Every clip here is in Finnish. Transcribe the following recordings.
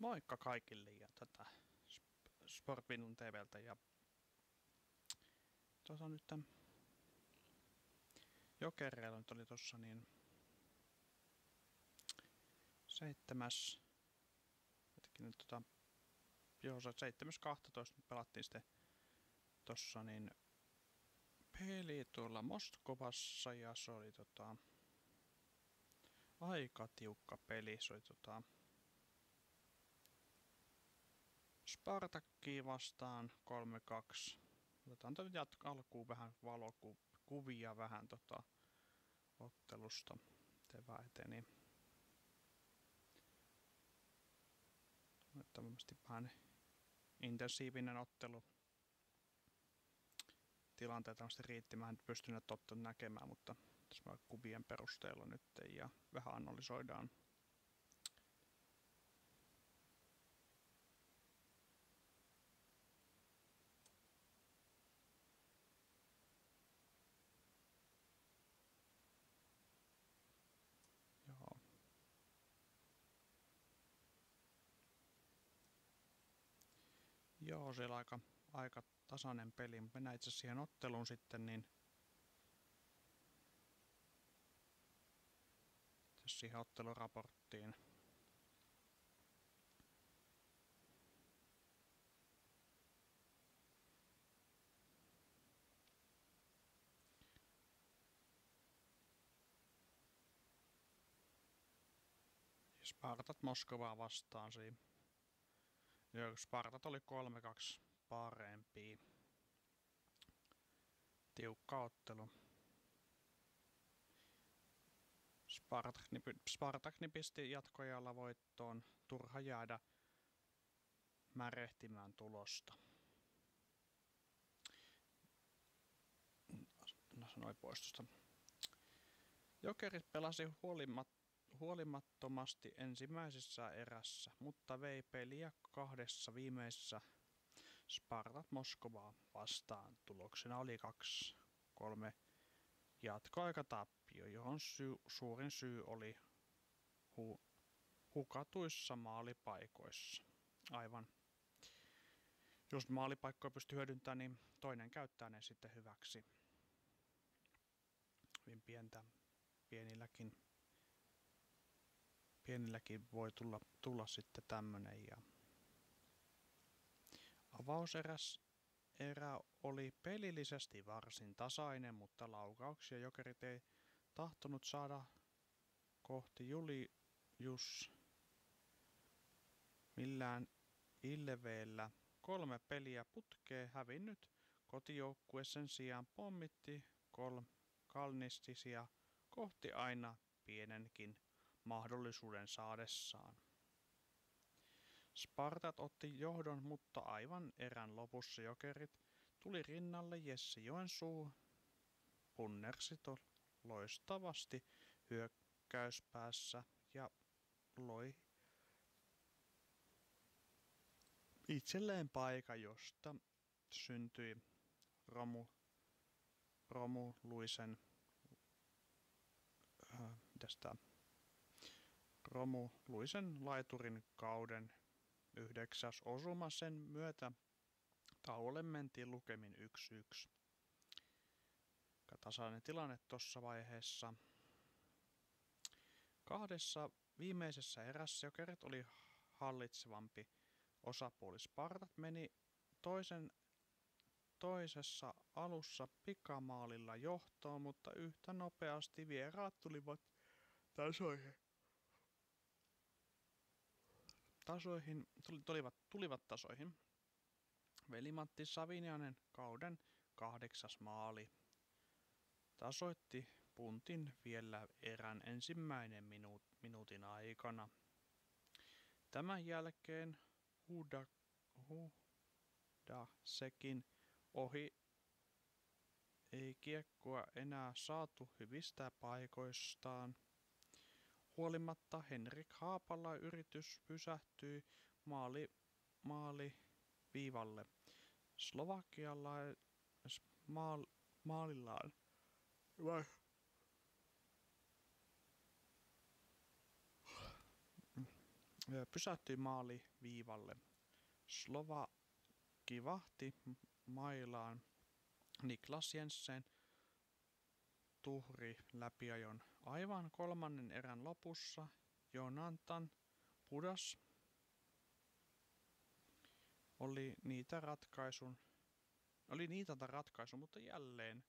Moikka kaikille ja Sportvinun TVltä ja nyt Jokereilla nyt oli tossa niin 7.12. pelattiin sitten tossa niin peli tuolla Moskovassa ja se oli aika tiukka peli. Se oli Spartakkia vastaan 3-2. Otetaan alkuun vähän valokuvia vähän ottelusta. Tevä eteni. Tämmöisesti vähän intensiivinen ottelu. Tilanteet tämmöisesti riitti. Mä en pystynyt näkemään, mutta tässä vaan kuvien perusteella nyt ja vähän analysoidaan. Joo. Joo, siellä aika tasainen peli. Mennään itse siihen otteluun sitten, niin siihen otteluraporttiin. Spartat Moskovaa vastaan siinä. Spartat oli 3-2 parempi. Tiukka ottelu. Spartak pisti jatkojalla voittoon. Turha jäädä märehtimään tulosta. No sanoi poistosta. Jokerit pelasi huolimattomasti ensimmäisessä erässä, mutta vei peliä kahdessa viimeisessä Spartat Moskovaa vastaan. Tuloksena oli 2-3 jatkoaikatappio, johon suurin syy oli hukatuissa maalipaikoissa. Aivan. Jos maalipaikkoja pystyy hyödyntämään, niin toinen käyttää ne sitten hyväksi. Hyvin pienilläkin voi tulla sitten tämmönen. Ja avauserä oli pelillisesti varsin tasainen, mutta laukauksia Jokerit ei tahtonut saada kohti Julius millään ilveellä. 3 peliä putkeen hävinnyt kotijoukkue sen sijaan pommitti Kalnistisia kohti aina pienenkin mahdollisuuden saadessaan. Spartat otti johdon, mutta aivan erän lopussa Jokerit tuli rinnalle. Jesse Joensuu punnersi loistavasti hyökkäyspäässä ja loi itselleen paikan, josta syntyi Romu Luisen laiturin kauden 9. osuma. Sen myötä tauolle mentiin lukemin 1-1. Tasainen tilanne tuossa vaiheessa. Kahdessa viimeisessä erässä Jokerit oli hallitsevampi osapuoli. Spartat meni toisessa alussa pikamaalilla johtoon, mutta yhtä nopeasti vieraat tulivat tasoihin. Veli-Matti Savinianen kauden 8. maali tasoitti puntin vielä erän ensimmäinen minuutin aikana. Tämän jälkeen Hudasekin ohi ei kiekkoa enää saatu hyvistä paikoistaan. Huolimatta Henrik Haapala yritys pysähtyi maaliviivalle. Maalillaan pysähtyi maaliviivalle. Slovakki vahti mailaan Niklas Jensen tuhri läpiajon. Aivan kolmannen erän lopussa Jonathan Budas oli niitanta ratkaisu, mutta jälleen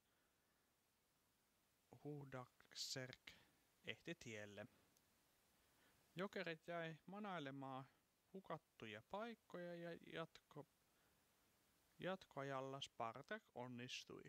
Hudakserk ehti tielle. Jokerit jäi manailemaan hukattuja paikkoja ja jatkoajalla Spartak onnistui.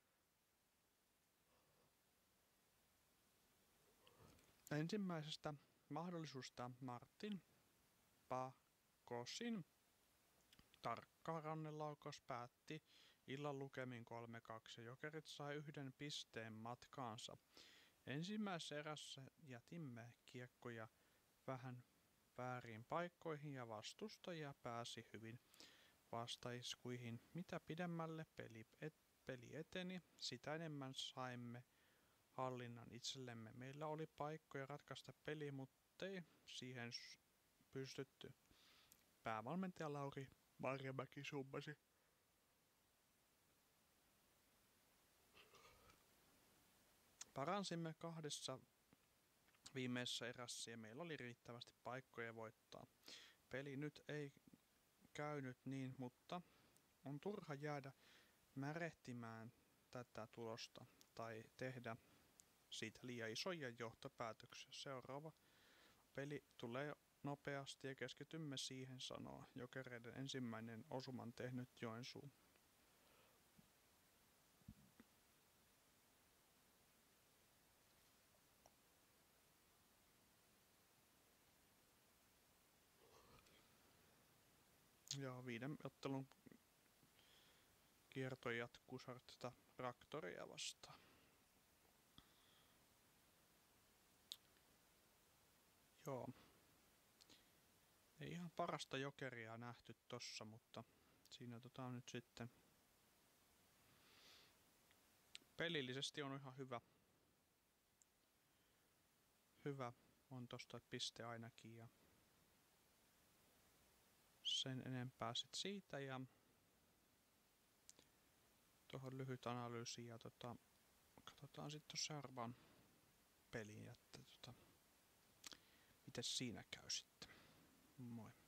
Ensimmäisestä mahdollisuudesta Martin Pakosin tarkka rannelaukaus päätti illan lukemin 3-2 ja Jokerit sai 1 pisteen matkaansa. Ensimmäisessä erässä jätimme kiekkoja vähän vääriin paikkoihin ja vastustaja pääsi hyvin vastaiskuihin. Mitä pidemmälle peli eteni, sitä enemmän saimme hallinnan itsellemme. Meillä oli paikkoja ratkaista peli, mutta ei siihen pystytty. Päävalmentaja Lauri Marjamäki summasi. Paransimme 2 viimeisessä erässä ja meillä oli riittävästi paikkoja voittaa. Peli nyt ei käynyt niin, mutta on turha jäädä märehtimään tätä tulosta tai tehdä siitä liian isoja johtopäätöksiä. Seuraava peli tulee nopeasti ja keskitymme siihen, sanoo Jokereiden ensimmäinen osuman tehnyt Joensuu. Ja 5 ottelun kierto jatkuu Sartista Traktoria vastaan. Joo. Ei ihan parasta Jokeria nähty tossa, mutta siinä nyt sitten pelillisesti on ihan hyvä on tosta piste ainakin ja sen enempää sit siitä ja tuohon lyhyt analyysi ja katsotaan sitten seuraavan peliin, että miten siinä käy sitten. Moi.